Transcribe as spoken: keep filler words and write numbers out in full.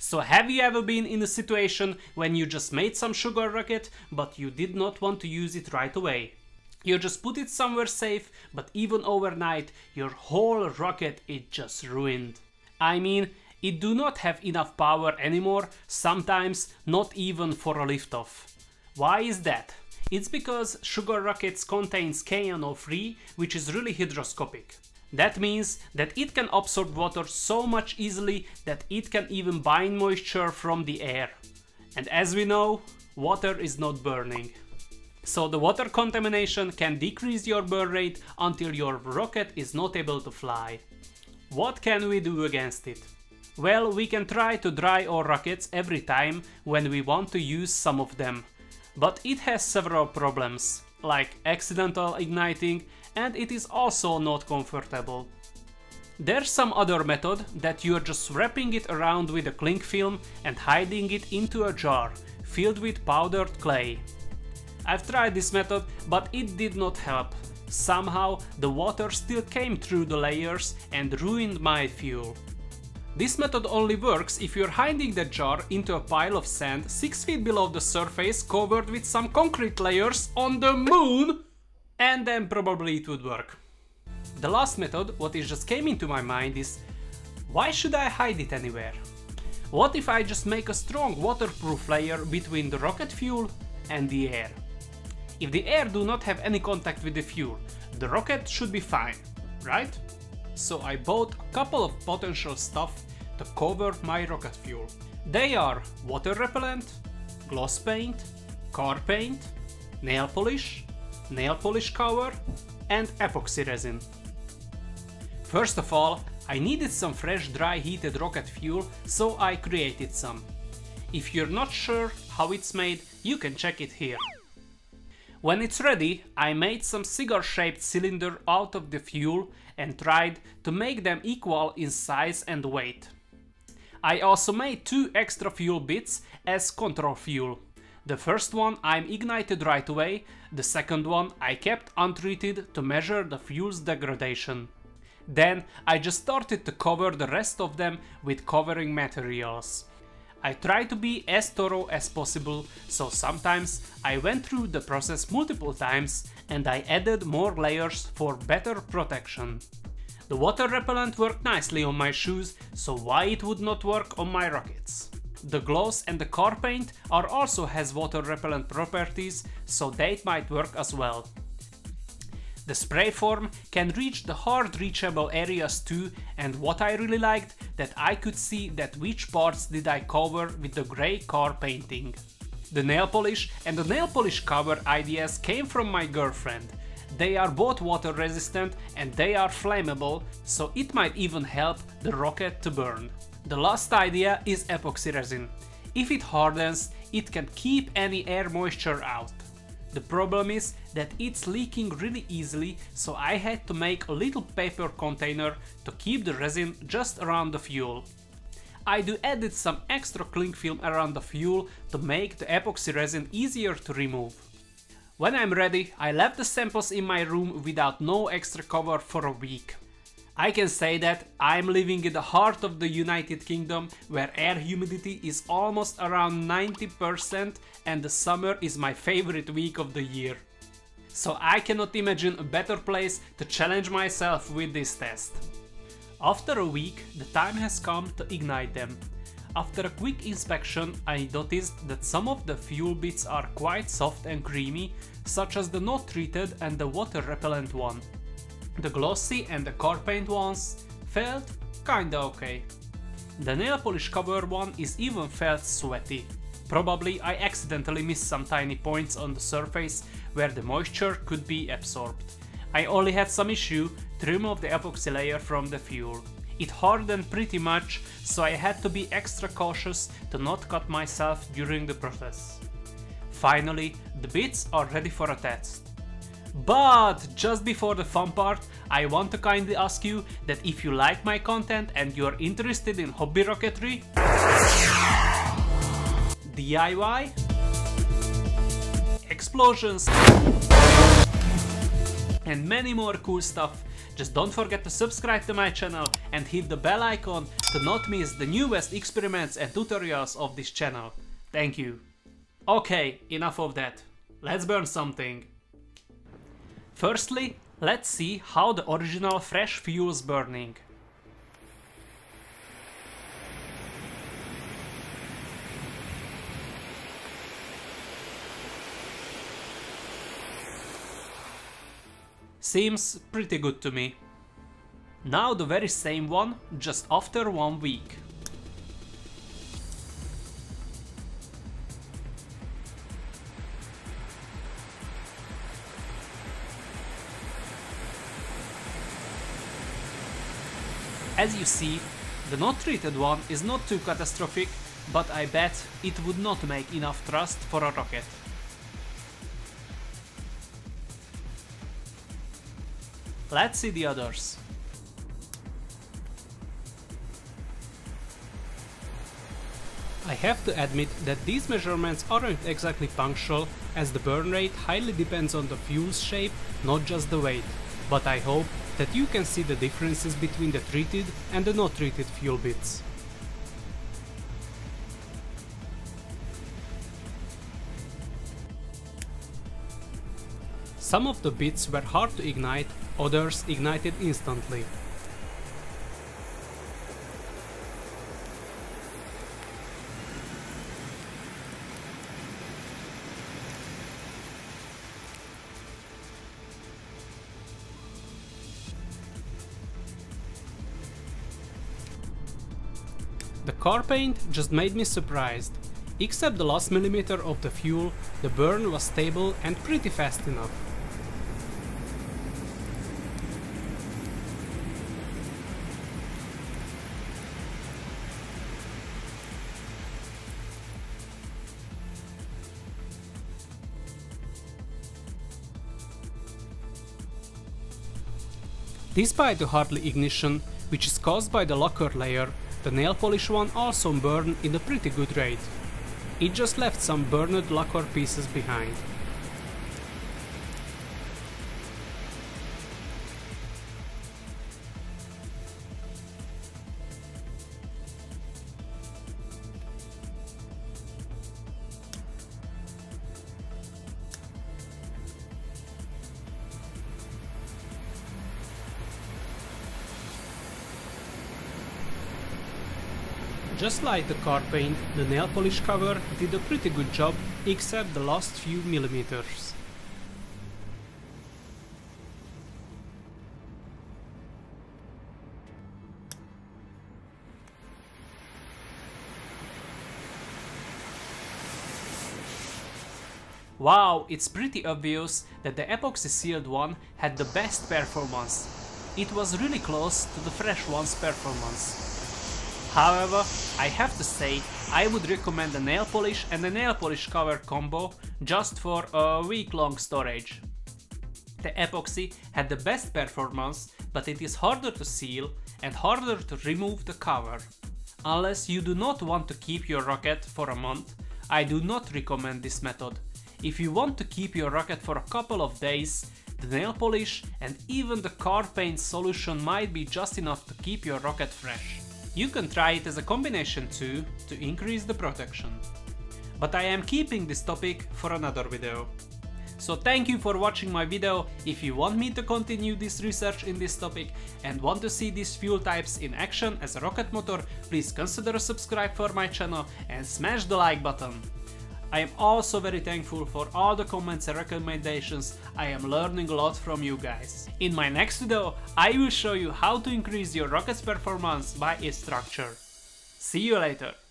So have you ever been in a situation when you just made some sugar rocket, but you did not want to use it right away? You just put it somewhere safe, but even overnight your whole rocket is just ruined. I mean, it do not have enough power anymore, sometimes not even for a liftoff. Why is that? It's because sugar rockets contains K N O three, which is really hygroscopic. That means that it can absorb water so much easily that it can even bind moisture from the air. And as we know, water is not burning. So the water contamination can decrease your burn rate until your rocket is not able to fly. What can we do against it? Well, we can try to dry our rockets every time when we want to use some of them. But it has several problems, like accidental igniting, and it is also not comfortable. There's some other method that you're just wrapping it around with a cling film and hiding it into a jar filled with powdered clay. I've tried this method, but it did not help. Somehow the water still came through the layers and ruined my fuel. This method only works if you're hiding the jar into a pile of sand six feet below the surface covered with some concrete layers on the moon, and then probably it would work. The last method, what is just came into my mind is, why should I hide it anywhere? What if I just make a strong waterproof layer between the rocket fuel and the air? If the air do not have any contact with the fuel, the rocket should be fine, right? So I bought a couple of potential stuff to cover my rocket fuel. They are water repellent, gloss paint, car paint, nail polish, nail polish cover, and epoxy resin. First of all, I needed some fresh dry heated rocket fuel, so I created some. If you're not sure how it's made, you can check it here. When it's ready, I made some cigar-shaped cylinder out of the fuel and tried to make them equal in size and weight. I also made two extra fuel bits as control fuel. The first one I ignited right away, the second one I kept untreated to measure the fuel's degradation. Then I just started to cover the rest of them with covering materials. I try to be as thorough as possible, so sometimes I went through the process multiple times and I added more layers for better protection. The water repellent worked nicely on my shoes, so why it would not work on my rockets? The gloss and the car paint are also has water repellent properties, so they might work as well. The spray form can reach the hard reachable areas too, and what I really liked, that I could see that which parts did I cover with the grey car painting. The nail polish and the nail polish cover ideas came from my girlfriend. They are both water resistant and they are flammable, so it might even help the rocket to burn. The last idea is epoxy resin. If it hardens, it can keep any air moisture out. The problem is that it's leaking really easily, so I had to make a little paper container to keep the resin just around the fuel. I do added some extra cling film around the fuel to make the epoxy resin easier to remove. When I'm ready, I left the samples in my room without no extra cover for a week. I can say that I'm living in the heart of the United Kingdom, where air humidity is almost around ninety percent and the summer is my favorite week of the year. So I cannot imagine a better place to challenge myself with this test. After a week, the time has come to ignite them. After a quick inspection, I noticed that some of the fuel bits are quite soft and creamy, such as the not treated and the water repellent one. The glossy and the car paint ones felt kinda okay. The nail polish cover one is even felt sweaty. Probably I accidentally missed some tiny points on the surface where the moisture could be absorbed. I only had some issue to remove the epoxy layer from the fuel. It hardened pretty much, so I had to be extra cautious to not cut myself during the process. Finally, the bits are ready for a test. But just before the fun part, I want to kindly ask you that if you like my content and you're interested in hobby rocketry, D I Y, explosions, and many more cool stuff, Just don't forget to subscribe to my channel and hit the bell icon to not miss the newest experiments and tutorials of this channel. Thank you. Okay, enough of that. Let's burn something. Firstly, let's see how the original fresh fuel's burning. Seems pretty good to me. Now the very same one, just after one week. As you see, the not treated one is not too catastrophic, but I bet it would not make enough thrust for a rocket. Let's see the others. I have to admit that these measurements aren't exactly punctual, as the burn rate highly depends on the fuel's shape, not just the weight, but I hope that you can see the differences between the treated and the not treated fuel bits. Some of the bits were hard to ignite, others ignited instantly. The car paint just made me surprised. Except the last millimeter of the fuel, the burn was stable and pretty fast enough. Despite the hardly ignition, which is caused by the lacquer layer, the nail polish one also burned in a pretty good rate. It just left some burned lacquer pieces behind. Just like the car paint, the nail polish cover did a pretty good job, except the last few millimeters. Wow, it's pretty obvious that the epoxy sealed one had the best performance. It was really close to the fresh one's performance. However, I have to say, I would recommend the nail polish and the nail polish cover combo just for a week-long storage. The epoxy had the best performance, but it is harder to seal and harder to remove the cover. Unless you do not want to keep your rocket for a month, I do not recommend this method. If you want to keep your rocket for a couple of days, the nail polish and even the car paint solution might be just enough to keep your rocket fresh. You can try it as a combination too, to increase the protection. But I am keeping this topic for another video. So thank you for watching my video. If you want me to continue this research in this topic and want to see these fuel types in action as a rocket motor, please consider subscribe for my channel and smash the like button. I am also very thankful for all the comments and recommendations. I am learning a lot from you guys. In my next video, I will show you how to increase your rocket's performance by its structure. See you later!